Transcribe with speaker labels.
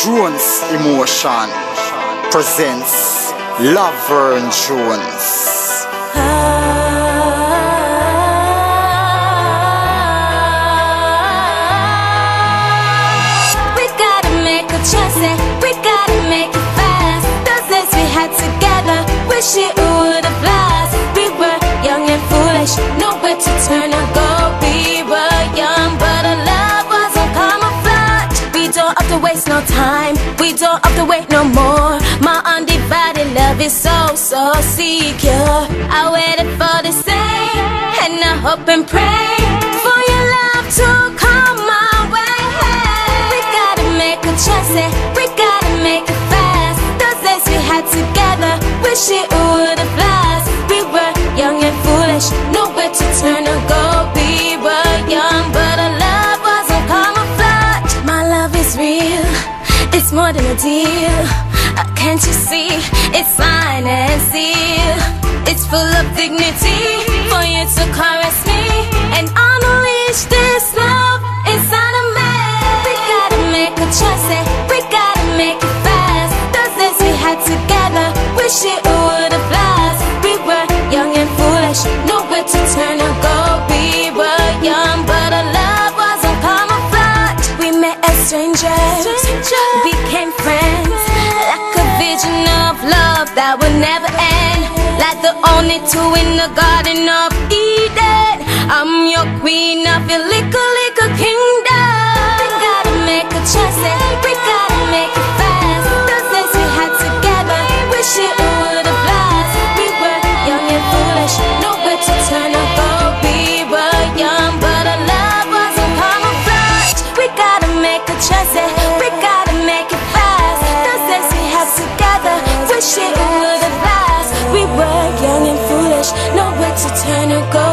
Speaker 1: JonesEMOTION presents Lavernjones.
Speaker 2: We gotta make a choice, we gotta make it fast. Those days we had together, wish it would've last. We were young and foolish, nowhere to turn or go. We were young, but our love wasn't camouflage. We don't have to waste no time, we don't have to wait no more. My undivided love is so secure. I waited for the same, and I hope and pray for your love to come my way. We gotta make a choice, we gotta make it fast. Those days we had together, wish it would've last. We were young and foolish, nowhere to turn or go. We were young, but our love wasn't camouflage. My love is real, it's more than a deal. Can't you see, it's signed and sealed. It's full of dignity for you to caress me and unleash this love inside of me. We gotta make a choice, we gotta make it fast. Those days we had together, wish it would've last. We were young and foolish, nowhere to turn or go. We were young, but our love wasn't camouflage. We met as strangers, became friends, like a vision of love that would never end. Like the only two in the Garden of Eden, I'm your queen of your little kingdom. We gotta make a choice, we gotta make it fast. Those days we had together, wish it would've last. We were young and foolish, nowhere to turn or go. We were young, but our love wasn't camouflage. We gotta make a choice, we gotta make it fast. Those days we had together, wish it would've last. We were young and foolish, nowhere to turn or go.